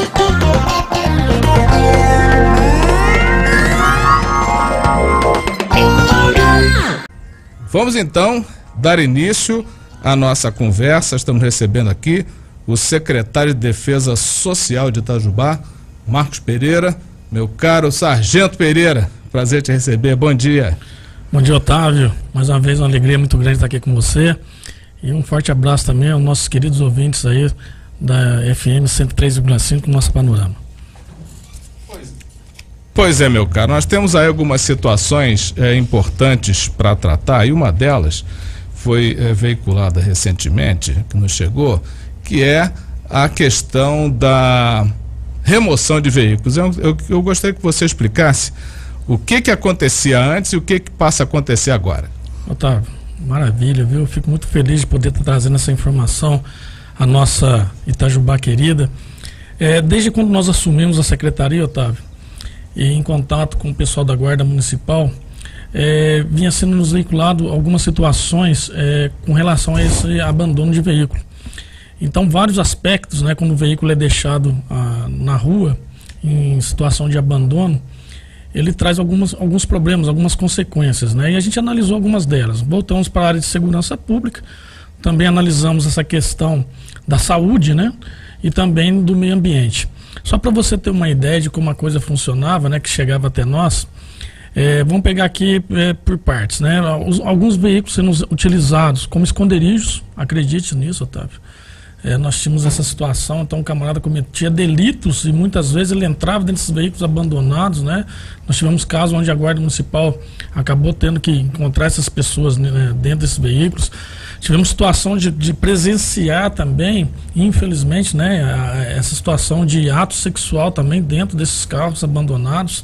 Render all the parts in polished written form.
Vamos então dar início à nossa conversa. Estamos recebendo aqui o secretário de Defesa Social de Itajubá, Marcos Pereira. Meu caro Sargento Pereira, prazer te receber, bom dia. Bom dia, Otávio, mais uma vez uma alegria muito grande estar aqui com você, e um forte abraço também aos nossos queridos ouvintes aí da FM 103,5, nosso panorama. Pois é, meu caro, nós temos aí algumas situações importantes para tratar, e uma delas foi veiculada recentemente, que nos chegou, que é a questão da remoção de veículos. Eu gostaria que você explicasse o que acontecia antes e o que passa a acontecer agora. Otávio, maravilha, viu? Eu fico muito feliz de poder estar trazendo essa informação à nossa Itajubá querida. Desde quando nós assumimos a secretaria, Otávio, e em contato com o pessoal da Guarda Municipal, vinha sendo nos veiculado algumas situações com relação a esse abandono de veículo. Então, vários aspectos, né, quando o veículo é deixado na rua, em situação de abandono, ele traz alguns problemas, algumas consequências, né? E a gente analisou algumas delas. Voltamos para a área de segurança pública, também analisamos essa questão da saúde, né? E também do meio ambiente. Só para você ter uma ideia de como a coisa funcionava, né, que chegava até nós, vamos pegar aqui por partes, né? Alguns veículos sendo utilizados como esconderijos, acredite nisso, Otávio. Nós tínhamos essa situação, então o camarada cometia delitos e muitas vezes ele entrava dentro desses veículos abandonados, né? Nós tivemos casos onde a Guarda Municipal acabou tendo que encontrar essas pessoas, né, dentro desses veículos. Tivemos situação de presenciar também, infelizmente, né, essa situação de ato sexual também dentro desses carros abandonados.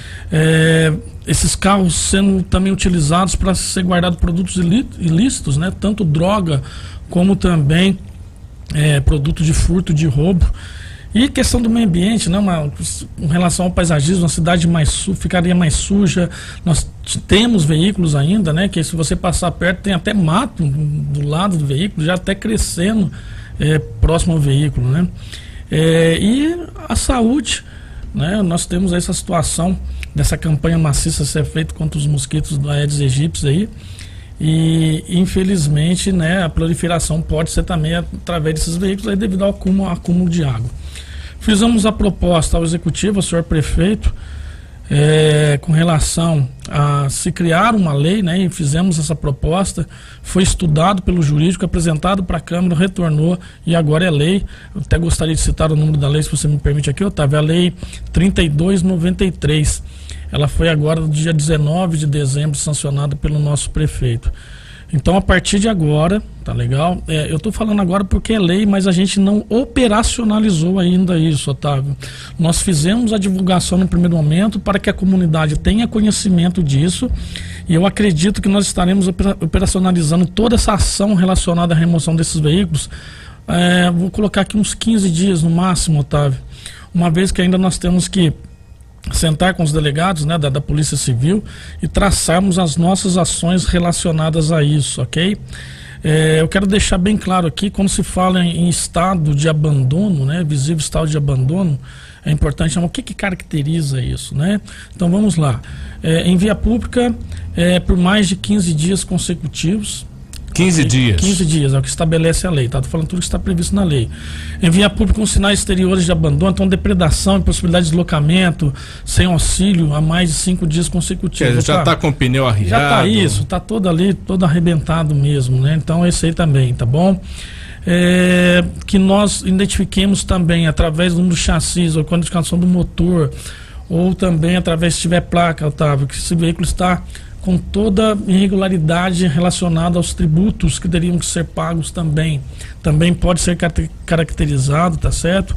Esses carros sendo também utilizados para ser guardado produtos ilícitos, né, tanto droga como também produto de furto, de roubo. E questão do meio ambiente, né, em relação ao paisagismo, uma cidade ficaria mais suja. Nós temos veículos ainda, né, que se você passar perto tem até mato do lado do veículo, já até crescendo próximo ao veículo, né. E a saúde, né, nós temos essa situação dessa campanha maciça ser feita contra os mosquitos do Aedes aegypti aí. E infelizmente, né, a proliferação pode ser também através desses veículos aí, devido ao acúmulo de água. Fizemos a proposta ao executivo, ao senhor prefeito, com relação a se criar uma lei, né, e fizemos essa proposta. Foi estudado pelo jurídico, apresentado para a Câmara, retornou e agora é lei. Eu até gostaria de citar o número da lei, se você me permite aqui, Otávio, a lei 3293. Ela foi agora no dia 19 de dezembro sancionada pelo nosso prefeito. Então, a partir de agora, tá legal? Eu estou falando agora porque é lei, mas a gente não operacionalizou ainda isso, Otávio. Nós fizemos a divulgação no primeiro momento para que a comunidade tenha conhecimento disso, e eu acredito que nós estaremos operacionalizando toda essa ação relacionada à remoção desses veículos. Vou colocar aqui uns 15 dias no máximo, Otávio, uma vez que ainda nós temos que sentar com os delegados, né, da Polícia Civil e traçarmos as nossas ações relacionadas a isso, ok? Eu quero deixar bem claro aqui, quando se fala em estado de abandono, né, visível estado de abandono, é importante chamar o que caracteriza isso, né? Então vamos lá. Em via pública, por mais de 15 dias consecutivos. 15 dias. 15 dias, é o que estabelece a lei, tá? Tô falando tudo que está previsto na lei. Em via pública com sinais exteriores de abandono, então depredação, impossibilidade de deslocamento, sem auxílio, há mais de 5 dias consecutivos. Já está com o pneu arriado. Já está isso, está todo ali, todo arrebentado mesmo, né? Então esse aí também, tá bom? Que nós identifiquemos também através do chassi ou qualificação do motor, ou também através, se tiver placa, Otávio, que esse veículo está com toda irregularidade relacionada aos tributos que teriam que ser pagos também pode ser caracterizado, tá certo?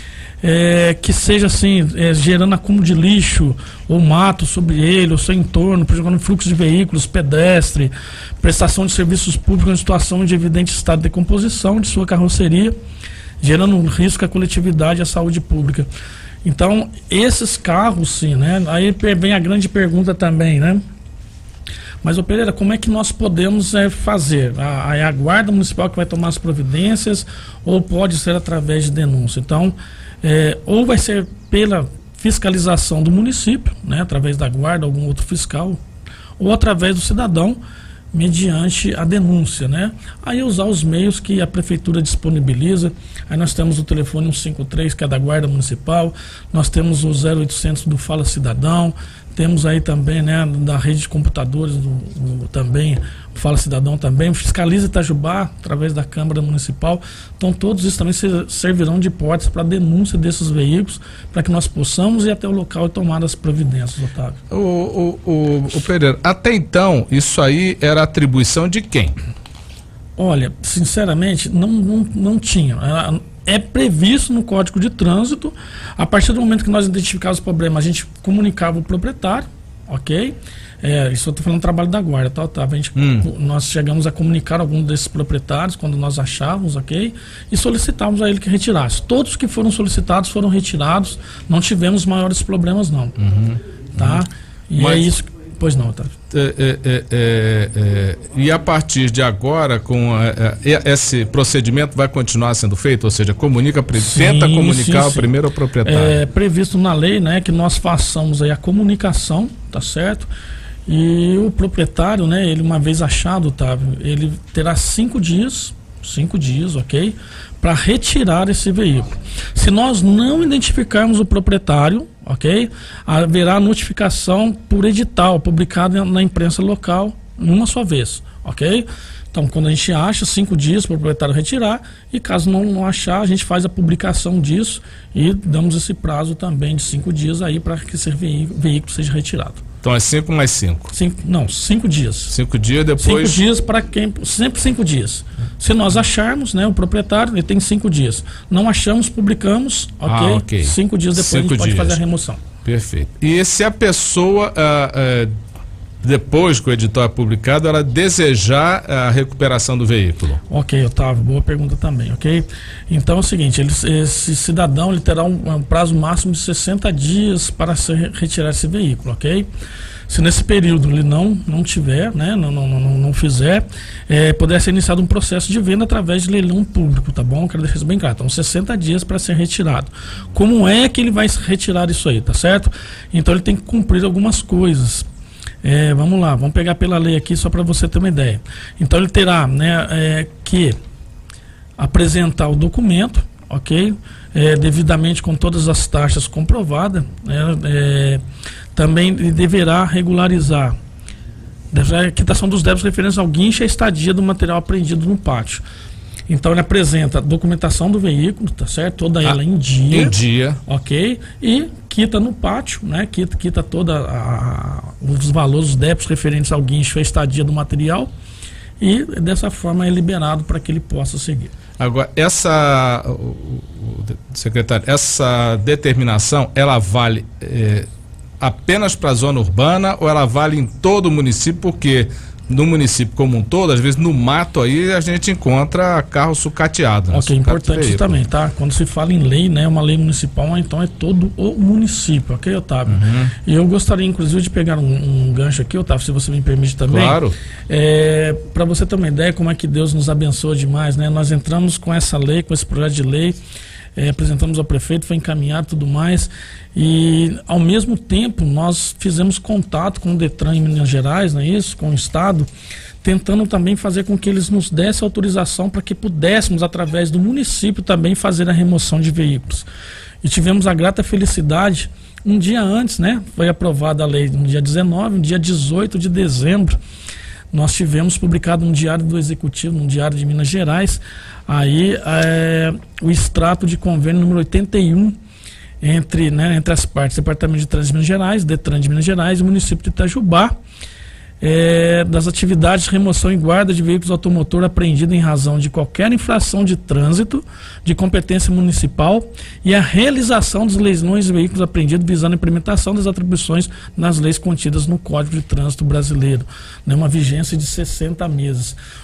Que seja assim, gerando acúmulo de lixo ou mato sobre ele, ou seu entorno, prejudicando fluxo de veículos, pedestre, prestação de serviços públicos em situação de evidente estado de decomposição de sua carroceria, gerando um risco à coletividade e à saúde pública. Então, esses carros, sim, né? Aí vem a grande pergunta também, né? Mas, ô Pereira, como é que nós podemos fazer? É a Guarda Municipal que vai tomar as providências ou pode ser através de denúncia? Então, ou vai ser pela fiscalização do município, né, através da guarda, algum outro fiscal, ou através do cidadão, mediante a denúncia, né? Aí usar os meios que a prefeitura disponibiliza. Aí nós temos o telefone 153, que é da Guarda Municipal, nós temos o 0800 do Fala Cidadão, temos aí também, né, da rede de computadores também, o Fala Cidadão também, o Fiscaliza Itajubá, através da Câmara Municipal. Então todos isso também servirão de hipótese para a denúncia desses veículos, para que nós possamos ir até o local e tomar as providências, Otávio. O Pereira, até então, isso aí era atribuição de quem? Olha, sinceramente, não tinha. É previsto no Código de Trânsito. A partir do momento que nós identificávamos o problema, a gente comunicava o proprietário, ok? Isso eu estou falando do trabalho da guarda, tá? Nós chegamos a comunicar alguns desses proprietários quando nós achávamos, ok? E solicitávamos a ele que retirasse. Todos que foram solicitados foram retirados, não tivemos maiores problemas não, tá? E é isso. Pois não, Otávio. E a partir de agora, com esse procedimento vai continuar sendo feito? Ou seja, tenta comunicar primeiro ao proprietário. É previsto na lei, né, que nós façamos aí a comunicação, tá certo? E o proprietário, né, ele uma vez achado, Otávio, ele terá 5 dias, ok? Para retirar esse veículo. Se nós não identificarmos o proprietário, ok? Haverá notificação por edital, publicado na imprensa local, uma só vez, ok? Então, quando a gente acha, 5 dias para o proprietário retirar, e caso não achar, a gente faz a publicação disso e damos esse prazo também de 5 dias aí para que esse veículo seja retirado. Então é 5 mais 5? 5 dias. 5 dias depois... 5 dias para quem... Sempre 5 dias. Se nós acharmos, né, o proprietário, ele tem 5 dias. Não achamos, publicamos, ok? 5 dias depois a gente pode fazer a remoção. Perfeito. E se a pessoa, depois que o edital é publicado, ela desejar a recuperação do veículo? Ok, Otávio, boa pergunta também, ok? Então é o seguinte, esse cidadão ele terá um prazo máximo de 60 dias para retirar esse veículo, ok? Se nesse período ele não tiver, né, não fizer, poderá ser iniciado um processo de venda através de leilão público, tá bom? Quero deixar isso bem claro. Então, 60 dias para ser retirado. Como é que ele vai retirar isso aí, tá certo? Então, ele tem que cumprir algumas coisas. Vamos lá, vamos pegar pela lei aqui só para você ter uma ideia. Então, ele terá, né, que apresentar o documento, ok? Devidamente com todas as taxas comprovadas, né? Também ele deverá regularizar a quitação dos débitos referentes ao guincho e a estadia do material apreendido no pátio. Então ele apresenta a documentação do veículo, tá certo? Toda ela em dia. Ok? E quita no pátio, né? Quita toda os valores, os débitos referentes ao guincho e a estadia do material. E dessa forma é liberado para que ele possa seguir. Agora, secretário, essa determinação, ela vale apenas para a zona urbana ou ela vale em todo o município? Porque no município como um todo, às vezes no mato aí a gente encontra carro sucateado. Né? Ok, importante isso também, tá? Quando se fala em lei, né, uma lei municipal, então é todo o município, ok, Otávio? E eu gostaria inclusive de pegar um gancho aqui, Otávio, se você me permite também. Claro. Para você ter uma ideia como é que Deus nos abençoa demais, né? Nós entramos com essa lei, com esse projeto de lei, apresentamos ao prefeito, foi encaminhado e tudo mais, e ao mesmo tempo nós fizemos contato com o Detran em Minas Gerais, não é isso? Com o Estado, tentando também fazer com que eles nos dessem autorização para que pudéssemos, através do município, também fazer a remoção de veículos. E tivemos a grata felicidade, um dia antes, né? Foi aprovada a lei no dia 19, no dia 18 de dezembro, nós tivemos publicado um diário do Executivo, um diário de Minas Gerais, aí o extrato de convênio número 81 entre as partes, Departamento de Trânsito de Minas Gerais, Detran de Minas Gerais e o município de Itajubá, das atividades de remoção e guarda de veículos automotor apreendidos em razão de qualquer infração de trânsito de competência municipal e a realização dos leilões de veículos apreendidos visando a implementação das atribuições nas leis contidas no Código de Trânsito Brasileiro, né, uma vigência de 60 meses.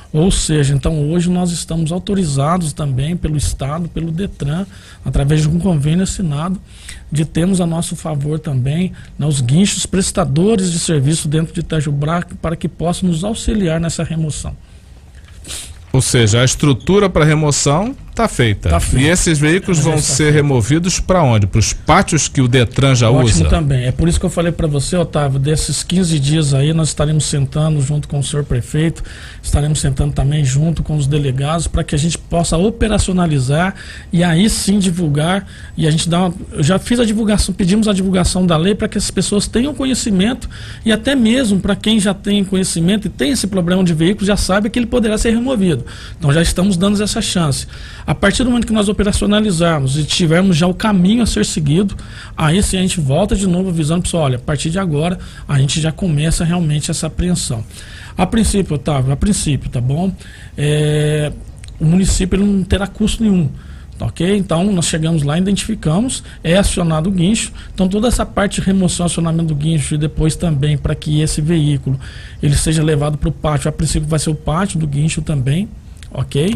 Ou seja, então hoje nós estamos autorizados também pelo Estado, pelo DETRAN, através de um convênio assinado, de termos a nosso favor também, né, os guinchos prestadores de serviço dentro de Itajubá para que possam nos auxiliar nessa remoção. Ou seja, a estrutura para remoção está feita. E esses veículos vão ser removidos para onde? Para os pátios que o DETRAN já usa? Ótimo também. É por isso que eu falei para você, Otávio, desses 15 dias aí nós estaremos sentando junto com o senhor prefeito, estaremos sentando também junto com os delegados para que a gente possa operacionalizar e aí sim divulgar. E a gente eu já fiz a divulgação, pedimos a divulgação da lei para que as pessoas tenham conhecimento e até mesmo para quem já tem conhecimento e tem esse problema de veículo já sabe que ele poderá ser removido. Então já estamos dando essa chance. A partir do momento que nós operacionalizarmos e tivermos já o caminho a ser seguido, aí sim a gente volta de novo avisando o pessoal, olha, a partir de agora a gente já começa realmente essa apreensão. A princípio, Otávio, tá bom? O município ele não terá custo nenhum. Ok? Então nós chegamos lá, identificamos, é acionado o guincho, então toda essa parte de remoção, acionamento do guincho e depois também para que esse veículo ele seja levado para o pátio, a princípio vai ser o pátio do guincho também, ok?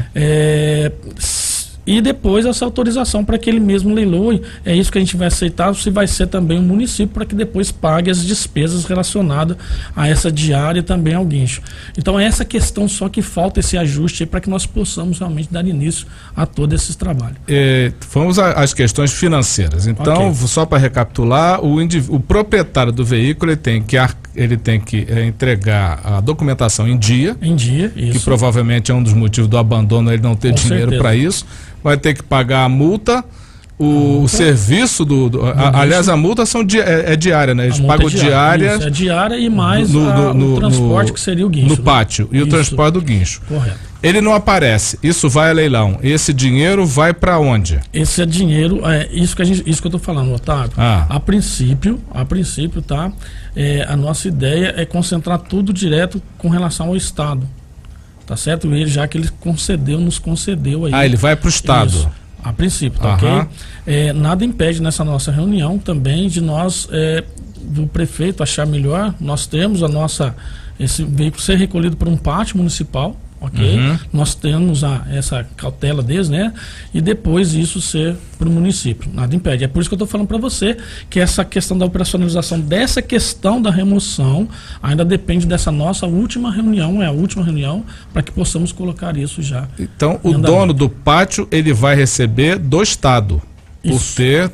E depois essa autorização para que ele mesmo leiloe, é isso que a gente vai aceitar, se vai ser também o município para que depois pague as despesas relacionadas a essa diária e também ao guincho. Então é essa questão só que falta esse ajuste para que nós possamos realmente dar início a todo esse trabalho. Vamos às questões financeiras. Então, só para recapitular, o proprietário do veículo ele tem que entregar a documentação em dia. Em dia, isso. Que provavelmente é um dos motivos do abandono, ele não ter dinheiro para isso. Vai ter que pagar a multa, o serviço aliás, a multa é diária, né? Eles pagam diária. Isso, é diária e mais o transporte que seria o guincho. No pátio, e o transporte do guincho. Correto. Ele não aparece, isso vai a leilão. Esse dinheiro vai para onde? Esse dinheiro, isso que eu tô falando, Otávio. A princípio, tá? A nossa ideia é concentrar tudo direto com relação ao Estado. Tá certo? Ele, já que ele nos concedeu aí. Ele vai para o Estado. Isso, a princípio, tá ok? Nada impede nessa nossa reunião também de nós, do prefeito achar melhor, nós temos esse veículo ser recolhido para um pátio municipal, ok? Nós temos essa cautela deles, né? E depois isso ser para o município. Nada impede. É por isso que eu estou falando para você que essa questão da operacionalização dessa questão da remoção ainda depende dessa nossa última reunião, a última reunião, para que possamos colocar isso já. Então, o dono do pátio, ele vai receber do Estado. Por ter,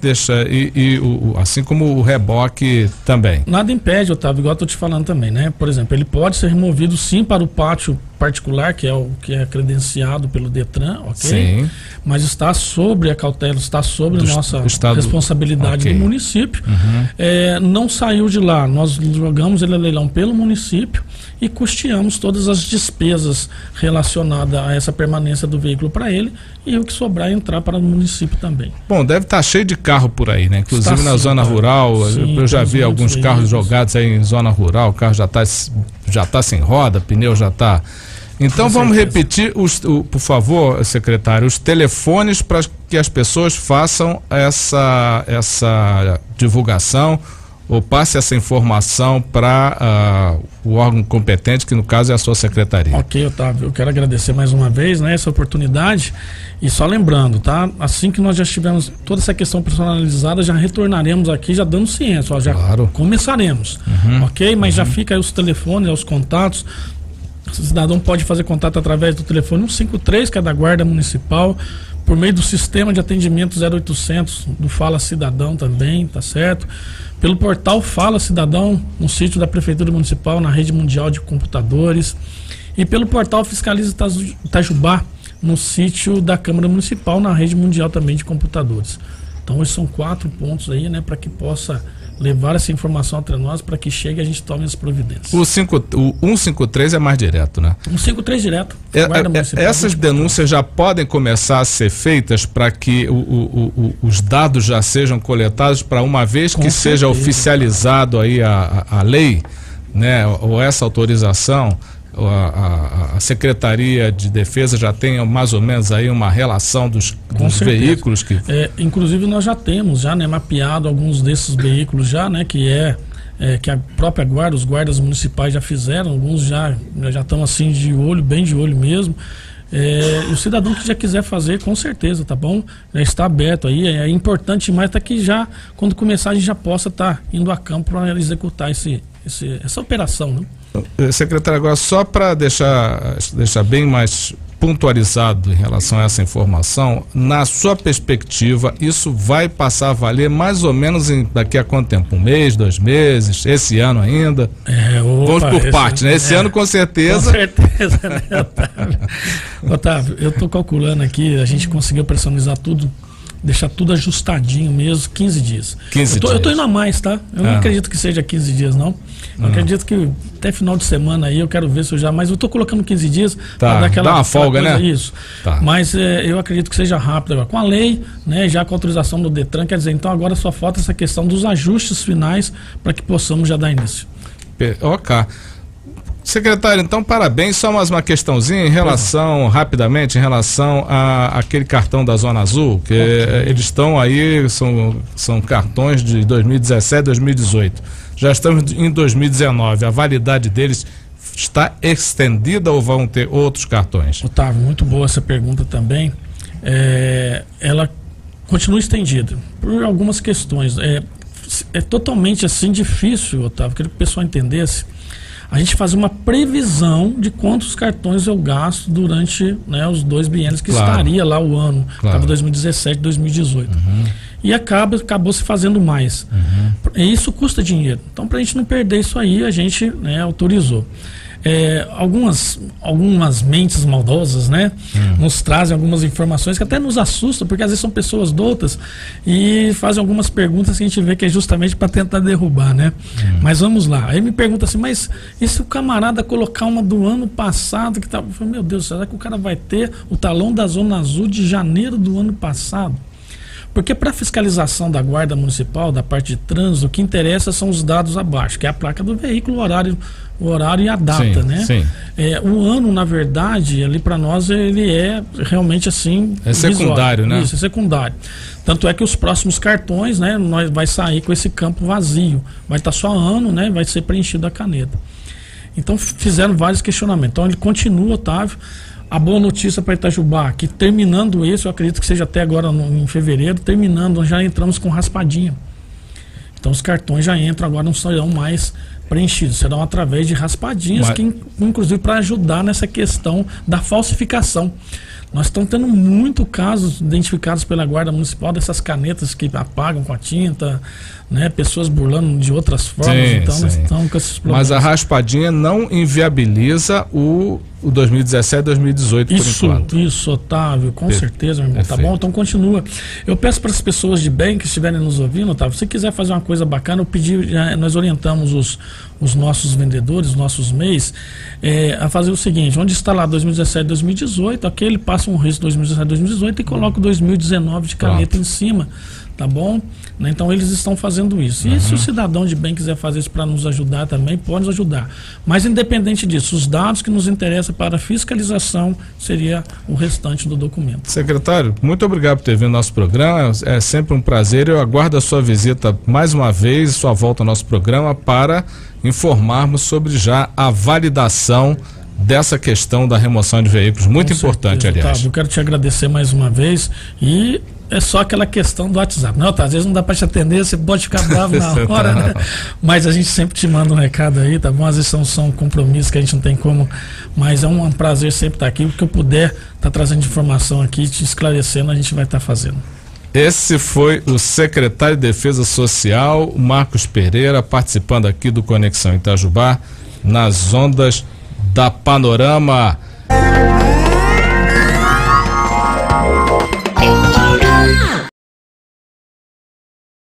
assim como o reboque também. Nada impede, Otávio, igual eu estou te falando também, né? Por exemplo, ele pode ser removido sim para o pátio particular, que é o que é credenciado pelo DETRAN, ok? Sim. Mas está sobre a cautela, está sobre a nossa responsabilidade do município. Não saiu de lá, nós jogamos ele a leilão pelo município e custeamos todas as despesas relacionadas a essa permanência do veículo para ele e o que sobrar entrar para o município também. Bom, deve estar cheio de carro por aí, né? Inclusive na zona rural, eu já vi alguns carros jogados aí em zona rural, o carro já está sem roda, pneu já está... Então vamos repetir, por favor, secretário, os telefones para que as pessoas façam essa divulgação ou passe essa informação para o órgão competente, que no caso é a sua secretaria. Ok, Otávio, eu quero agradecer mais uma vez, né, essa oportunidade e só lembrando, tá? Assim que nós já tivermos toda essa questão personalizada, já retornaremos aqui já dando ciência, já começaremos, ok? Mas já fica aí os telefones, os contatos. O cidadão pode fazer contato através do telefone 153, que é da Guarda Municipal, por meio do sistema de atendimento 0800 do Fala Cidadão também, tá certo? Pelo portal Fala Cidadão, no sítio da Prefeitura Municipal, na rede mundial de computadores, e pelo portal Fiscaliza Itajubá, no sítio da Câmara Municipal, na rede mundial também de computadores. Então, esses são 4 pontos aí, né, para que possa levar essa informação até nós, para que chegue e a gente tome as providências. O 153 é mais direto, né? 153 direto. Essas denúncias já podem começar a ser feitas para que os dados já sejam coletados, para uma vez que seja oficializado aí a lei, né, ou essa autorização, a Secretaria de Defesa já tem mais ou menos aí uma relação dos veículos que... Inclusive nós já temos, né, mapeado alguns desses veículos já, né, que que a própria guarda, os guardas municipais já fizeram, alguns já estão assim de olho, bem de olho mesmo. E o cidadão que já quiser fazer, com certeza, tá bom? Já está aberto aí, é importante mais tá que já, quando começar, a gente já possa estar indo a campo para executar essa operação, né? Secretário, agora só para deixar bem mais pontualizado em relação a essa informação, na sua perspectiva, isso vai passar a valer mais ou menos daqui a quanto tempo? 1 mês, 2 meses, esse ano ainda? Vamos por partes, né? Esse ano com certeza. Com certeza, né, Otávio? Otávio, eu estou calculando aqui, a gente conseguiu personalizar tudo, deixar tudo ajustadinho mesmo, 15 dias. 15 dias. Eu tô indo a mais, tá? Eu não acredito que seja 15 dias, não. Eu acredito que até final de semana aí eu quero ver se eu já... Mas eu tô colocando 15 dias para dar aquela... Dá uma folga, coisa, né? Isso. Tá. Mas eu acredito que seja rápido agora. Com a lei, né, já com a autorização do Detran, quer dizer, então agora só falta essa questão dos ajustes finais para que possamos já dar início. Ok. Secretário, então parabéns, só mais uma questãozinha rapidamente, em relação a aquele cartão da Zona Azul, que eles estão aí, são cartões de 2017, 2018. Já estamos em 2019, a validade deles está estendida ou vão ter outros cartões? Otávio, muito boa essa pergunta também. Ela continua estendida por algumas questões. É totalmente assim difícil, Otávio, queria que o pessoal entendesse. A gente faz uma previsão de quantos cartões eu gasto durante, né, os 2 biênios que estaria lá o ano, acaba 2017, 2018. E acabou se fazendo mais. E isso custa dinheiro. Então, para a gente não perder isso aí, a gente, né, autorizou. Algumas mentes maldosas, né, nos trazem algumas informações que até nos assustam, porque às vezes são pessoas doutas e fazem algumas perguntas que a gente vê que é justamente para tentar derrubar, né? Mas vamos lá. Aí me pergunta assim, mas e se o camarada colocar uma do ano passado que tá, meu Deus, será que o cara vai ter o talão da Zona Azul de janeiro do ano passado? Porque para fiscalização da Guarda Municipal, da parte de trânsito, o que interessa são os dados abaixo, que é a placa do veículo, o horário e a data, sim, né? Sim. O ano, na verdade, ali para nós, ele é realmente assim... É secundário, visual. né? Isso, é secundário. Tanto é que os próximos cartões, né, vai sair com esse campo vazio. Vai estar só ano, né? Vai ser preenchido a caneta. Então, fizeram vários questionamentos. Então, ele continua, Otávio. A boa notícia para Itajubá, que terminando esse, eu acredito que seja até agora em fevereiro, terminando, nós já entramos com raspadinha. Então os cartões já entram, agora não serão mais preenchidos, serão através de raspadinhas, que inclusive para ajudar nessa questão da falsificação. Nós estamos tendo muito casos identificados pela Guarda Municipal dessas canetas que apagam com a tinta, né? Pessoas burlando de outras formas, então nós estamos com esses problemas. Mas a raspadinha não inviabiliza o 2017, 2018 por enquanto. Isso, Otávio, com certeza, meu irmão. Tá bom? Então continua. Eu peço para as pessoas de bem que estiverem nos ouvindo, Otávio, se quiser fazer uma coisa bacana, eu pedi, nós orientamos os nossos vendedores, os nossos MEIs, a fazer o seguinte: onde está lá 2017, 2018, ok, ele passa um risco 2017, 2018 e coloca o 2019 de caneta em cima, tá bom? Então eles estão fazendo isso. E se o cidadão de bem quiser fazer isso para nos ajudar também, pode nos ajudar. Mas independente disso, os dados que nos interessam para a fiscalização seria o restante do documento. Secretário, muito obrigado por ter vindo ao nosso programa. É sempre um prazer. Eu aguardo a sua visita mais uma vez, sua volta ao nosso programa para informarmos sobre já a validação dessa questão da remoção de veículos. Muito importante, aliás. Tá, eu quero te agradecer mais uma vez e é só aquela questão do WhatsApp. Não, tá, às vezes não dá para te atender, você pode ficar bravo na hora, né? Mas a gente sempre te manda um recado aí, tá bom? Às vezes são compromissos que a gente não tem como, mas é um prazer sempre estar aqui, porque eu puder estar trazendo informação aqui, te esclarecendo, a gente vai estar fazendo. Esse foi o secretário de Defesa Social, Marcos Pereira, participando aqui do Conexão Itajubá, nas ondas da Panorama.